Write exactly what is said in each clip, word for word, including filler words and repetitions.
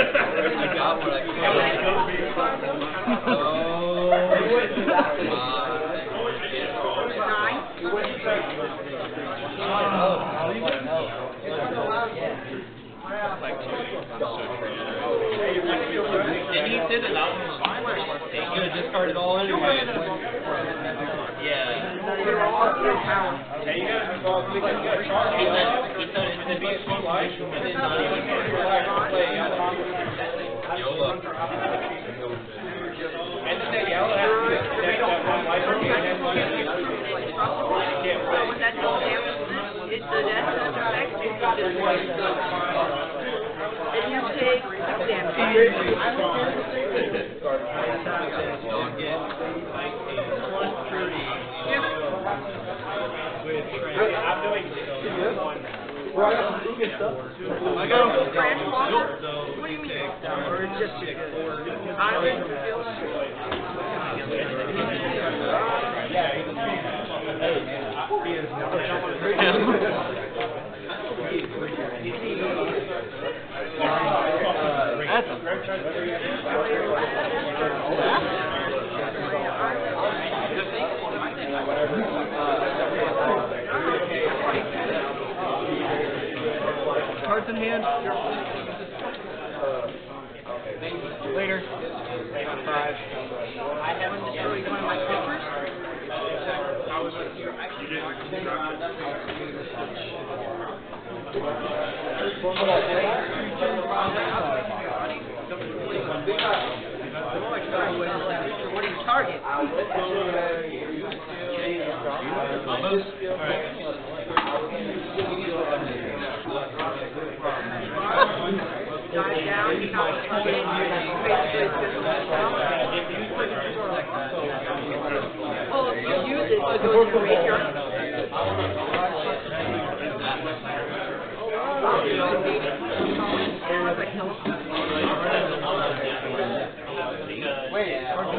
got what I can. Oh. And he did it out in the fine. He could have discarded all anyway. Yeah. Hey, you guys are all He said, he said it could be a slow life, and then not even play. YOLO. And then they yell at you that that one life and then you can't play. When that goes down, it's the death effect. And you take six damage. I'm doing one. I go. Crash walker? What do you mean? Or just too good? I would feel Cards in hand. Later. Five. I haven't destroyed one of my creatures. What do you target? Combos. Alright. Dive down, you know, basically it's just oh, if you use it, it goes to your graveyard. Wait,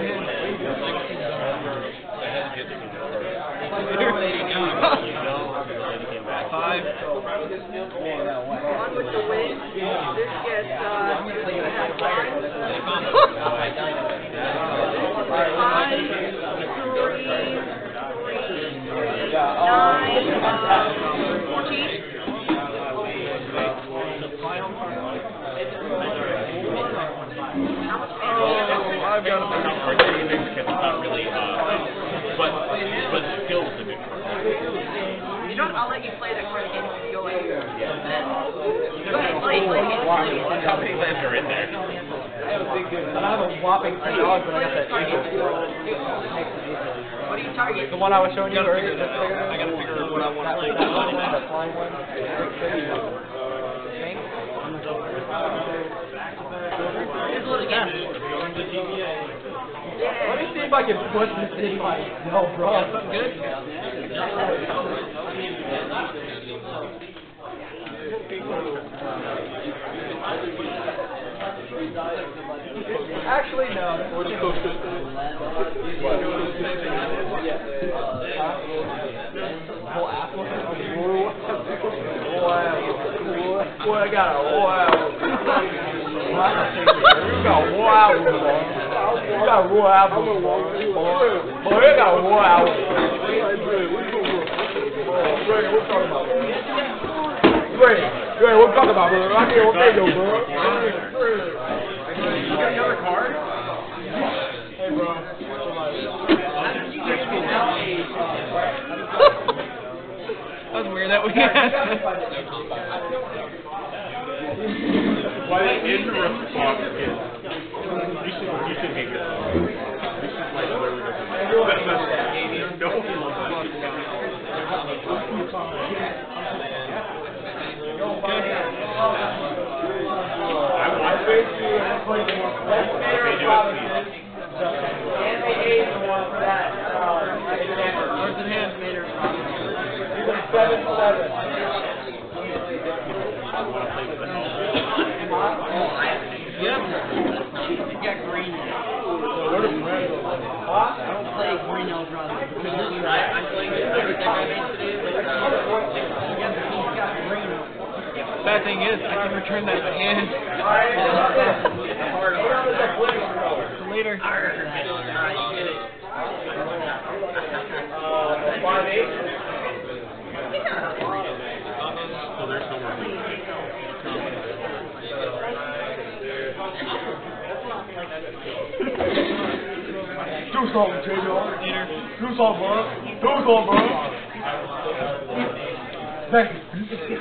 Five. One with the wind. This gets uh five, three, nine, fourteen. I've got a It's not really, uh, but, but skills a good card. You know what? I'll let you play that card again if you feel like it. Go ahead, play, play it. How many lands are in there? I have a whopping ten dollars, but I got that eagle. What do you target? The one I was showing you earlier. I gotta figure out what I want to play. The flying one. Just look again. Let me see if I can push this thing like no, bro. Something good? Actually, no. What is close to whole apple? Wow. Boy, I got a wow. You got wow. You got wow. Boy, you got wow. Brady, what talking about? Brady, Brady, what talking about, bro? I can't what they do, bro. You got another card? Hey, bro. That was weird that we had. Why is the response is you should you should make it. This is like where we go. No. I want to Cards in hand, Mater. Seven, seven. Yep. You got green. Huh? I don't play green Eldron. I'm playing every deck I made today. Bad thing is, I can return that to hand. Alright, Do something, J J. Do something, bro. Do something, bro. Thank you.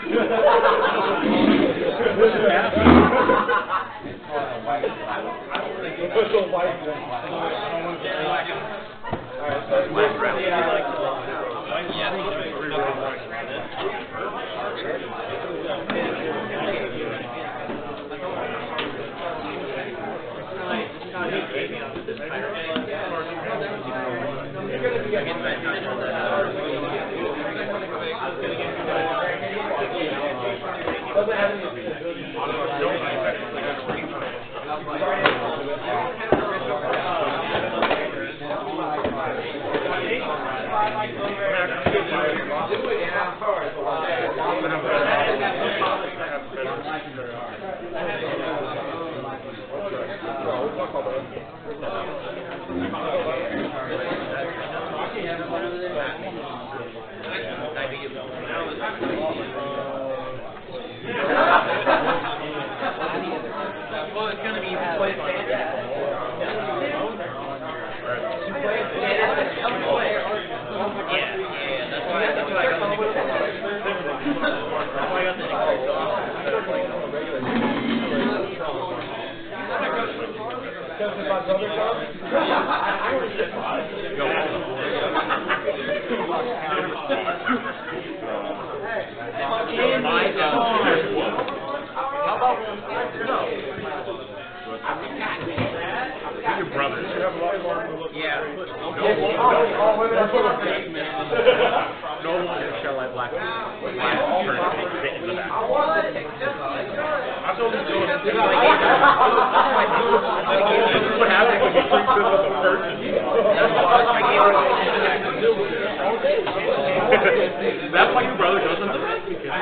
That's why your brother doesn't do it.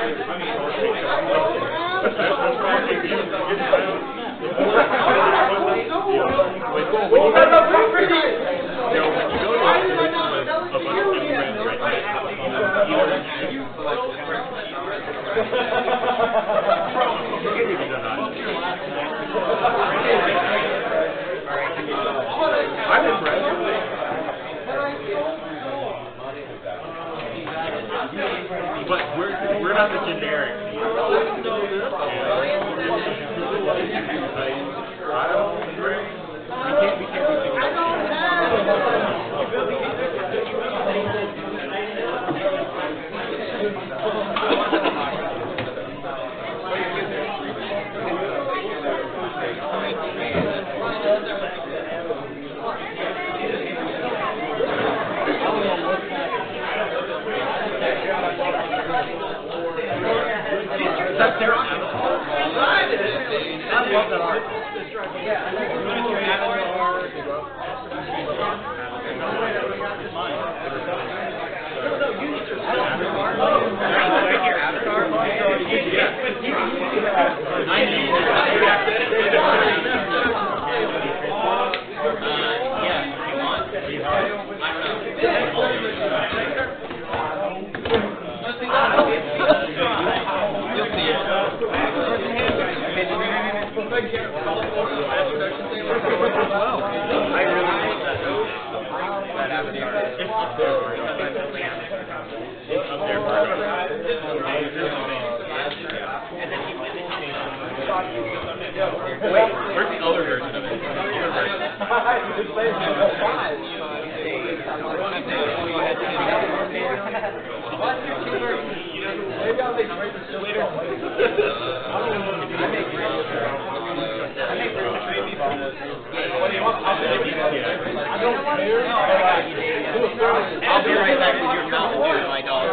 I'm impressed. But we're we're not the generic. I don't agree. We can't we can't be That's their avatar. I love that art. Wait, where's the other version of it? Maybe I'll make great later. I make great. I make great. What do you want? I'll do it. I don't care. I'll be right back with your mouth, dude, my dog.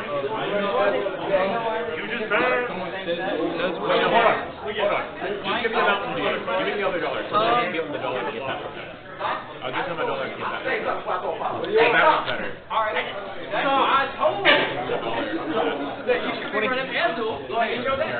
You just better. Wait, hold on. Hold on. Just give me the Mountain Dew. Give me the other dollar. So I can give him the dollar to get that from that. I'll give him a dollar to get that. Oh, that one's better. Alright. So I told you that you should be running Andrew. Go ahead and show that.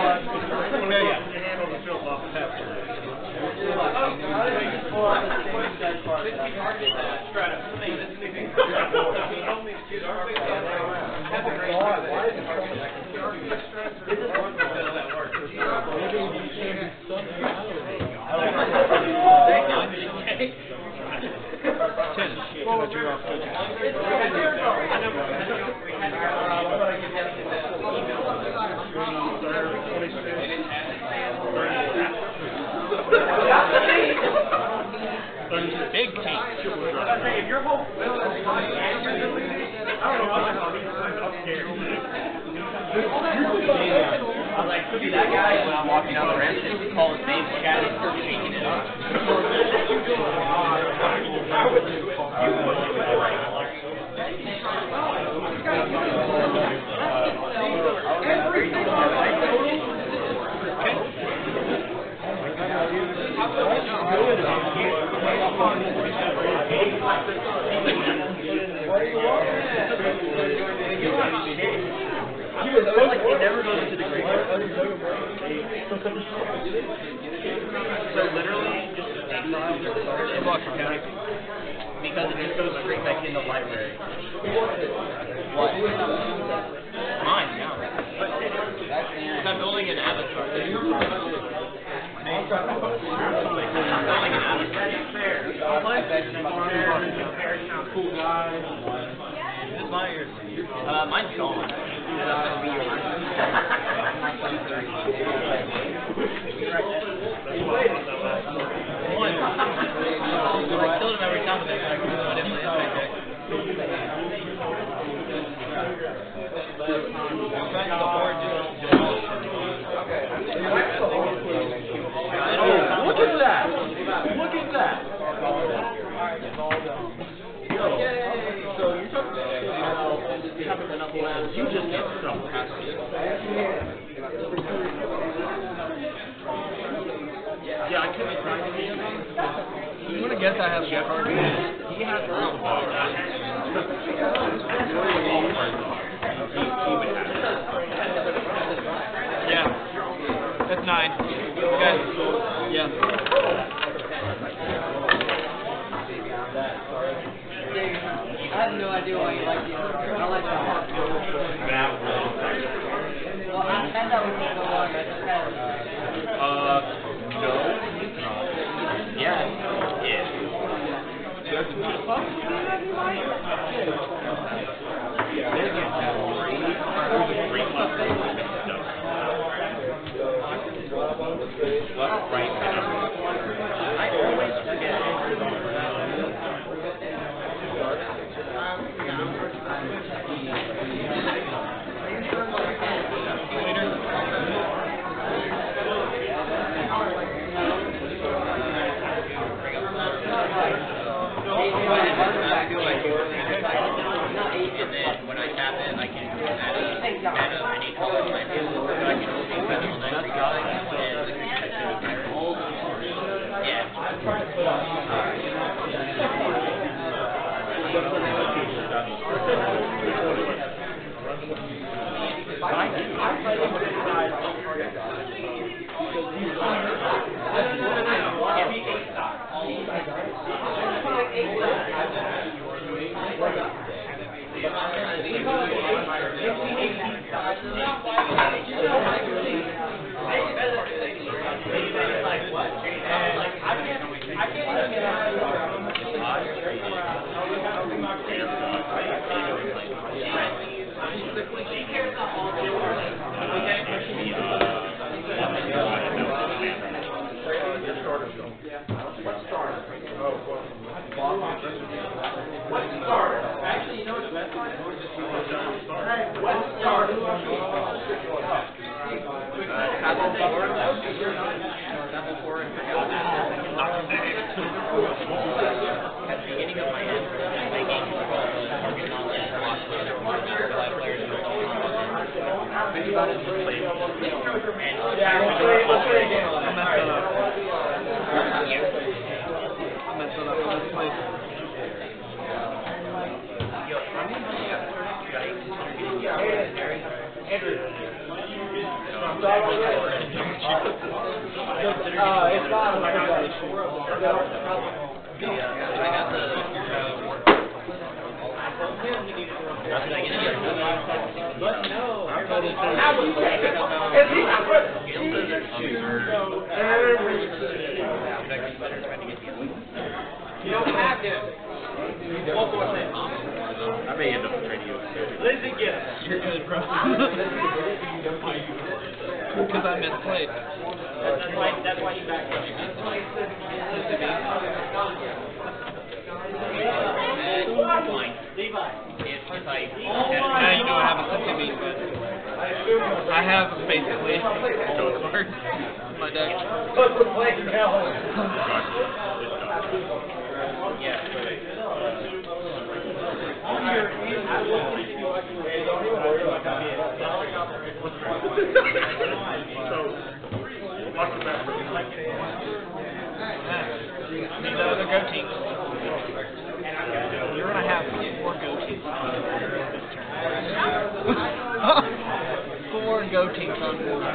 Oh! your whole bill is like, I don't know, I'm upstairs. I was like, could be that guy when I'm walking down the ramp, just call his name, chat, and start shaking it up. He was like, he never goes into the graveyard. So literally, just in Walker County, because it just goes straight back in the library. What? Mine, yeah. But I'm building an avatar. I'm building an avatar. Cool guy. This is mine or yours? Uh, mine's gone. That's gonna be yours. One. I killed him every time with it. I didn't play his back deck. Oh, look at that! Look at that! Yo, so you're talking about you haven't enough labs, you just get stuff. Yeah, I couldn't find any of them. You wanna guess I have Jeff already? He has a lot of Yeah. That's nine. Okay. Yeah. I have no idea why you like the other. I like that. Well, I had that one for so long. I just had it. Uh, no. Yeah. Yeah. There's a good fuck. There's a great left. Left, right, and I always forget. And then when I tap in, I can add a mana of any color in my field, so I can see special night regarding and the creature activity. I may end up trading you. Lizzie, get it. You're good, bro. Because I misplayed. That's why, that's why you back up. if, if I Now you know what happens to me, but I have basically those cards in my deck. yeah. These other go teams. You're gonna have four go teams this turn. Four go teams on board.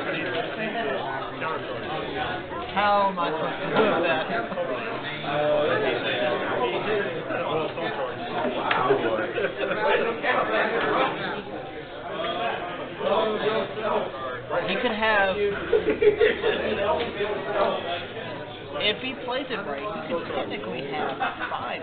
How am I supposed to live that? He could have. If he plays it right, he could technically have five.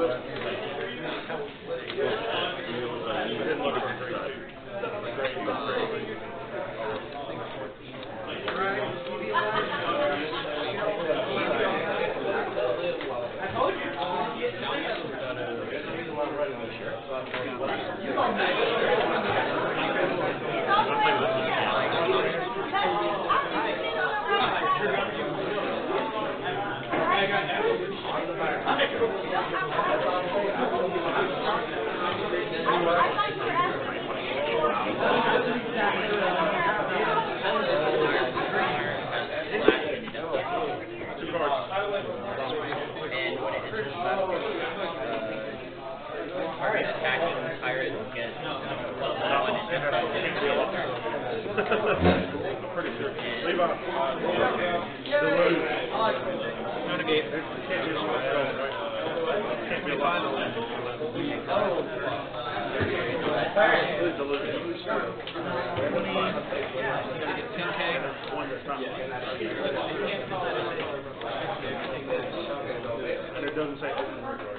And it doesn't say open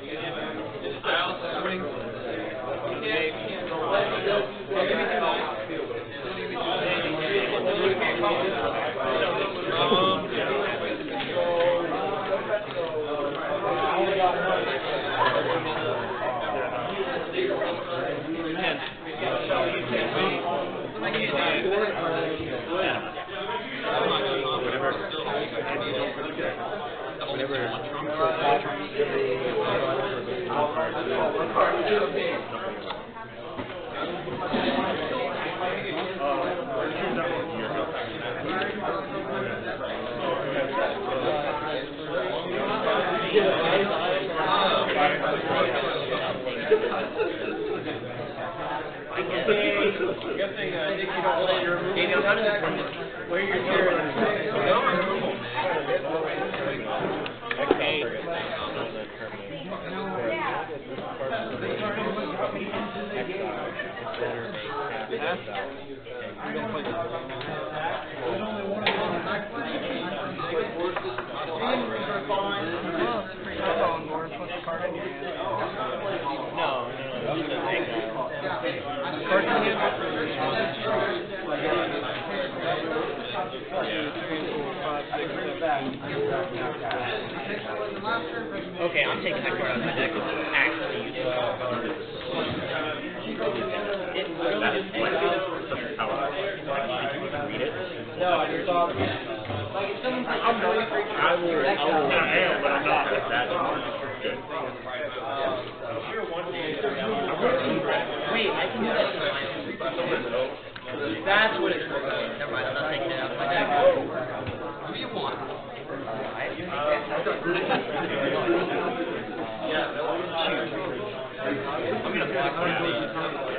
Okay, I'm taking that card out of my deck. It's actually useful. It really just read it. No, I just saw it. Like, if someone's like, I'm really freaking I will, I will, I am, but I'm not. That's good. Wait, I can do that to my own. That's what it's for. Never mind, I'm not taking it out of my deck. What do you want? I'm gonna block one of these.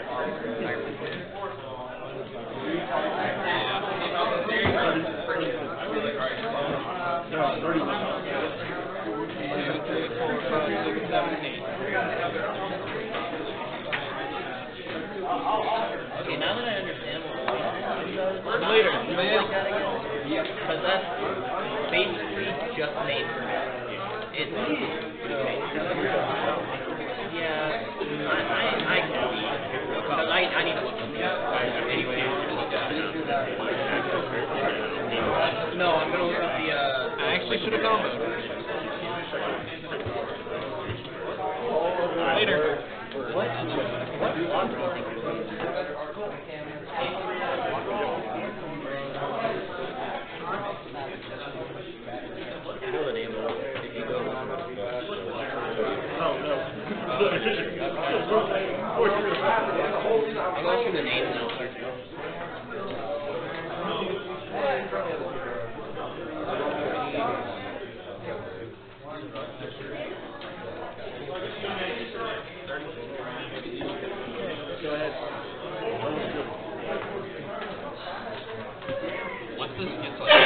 Okay, now that I understand what later, because that's basically just made for me. It's yeah, I I I can be because I I need to look up the anyway. No, I'm gonna look up the uh. I actually should have comboed. Later. What? I'm going through the names now. Go ahead. What's this? It's like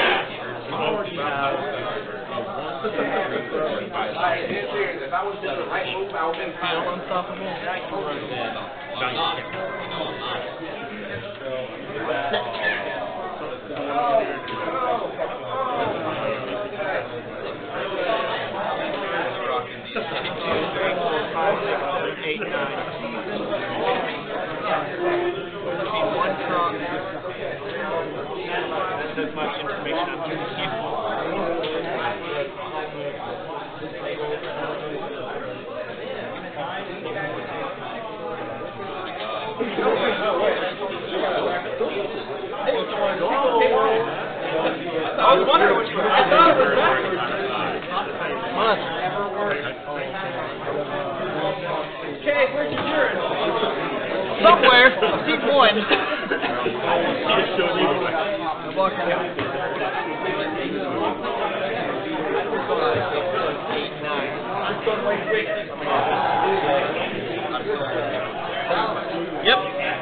feel unstoppable. Eight, nine. One trunk. That's as much information I'm giving you. I was wondering which one. I thought it was backwards. Must. Okay, where's your urine? Somewhere. I've seen one. I'm walking out. Eight, nine. Yep.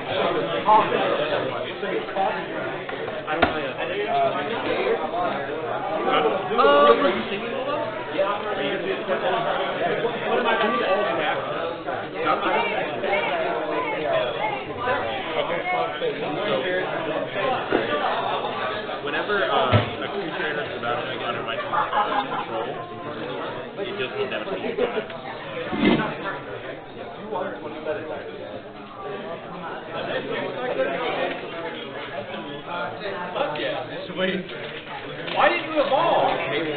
Whenever uh, a creature enters the battle like under my control, it deals one damage to all Fuck yeah. Sweet. Why didn't you evolve?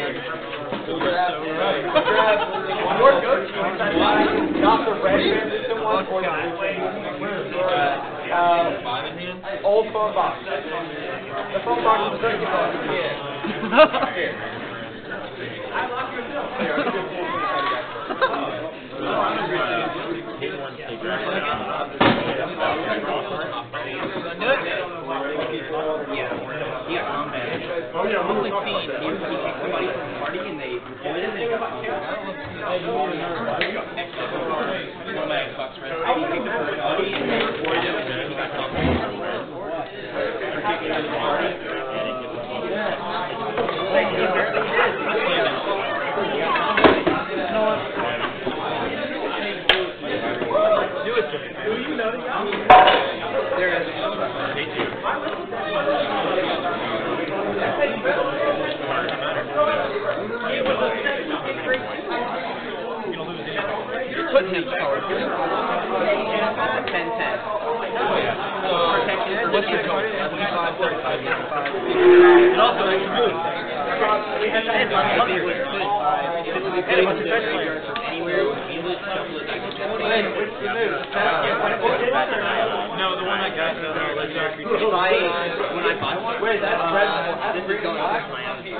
Right. Your go-to. Not the red system one or the uh, old phone box. The phone box is very good. Yeah. Yeah, combat. Oh, yeah, only seen he kicked somebody from the party and they reported and they got combat. He kicked the first party and they reported it and he got combat. Do it to me. Do you know the guy? There is. You're putting him forward. ten ten. What's your goal? twenty-five, thirty-five, fifty-five. And also extra move. Anywhere, feel it, shuffle it, I can just No, the one I got, the legendary creature. If I, when I buy one, where's that? Uh, this is going to my avatar.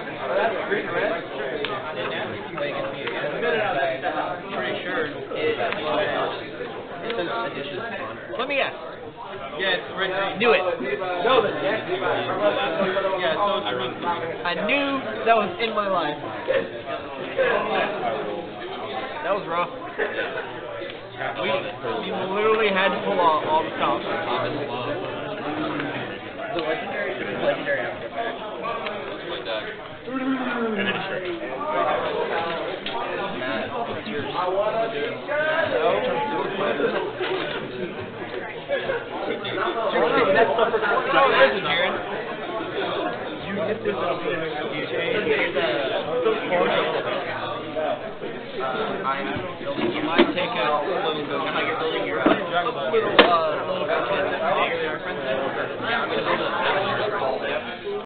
Pretty sure. It, it's an addition. Let me guess. Yeah, it's red green. Do it. No, the deck. Yeah, so it's red green. I knew that was in my life. That was rough. We, we literally had to pull off all the stops. The legendary, the legendary after effect. And then it's straight. Matt, what's yours? I want to do That's the first one. Oh, there's a Jaren. You get this up there. You change the I'm building you might take out little kind of like you're building your uh, little uh, little friends. Yeah, I'm gonna build a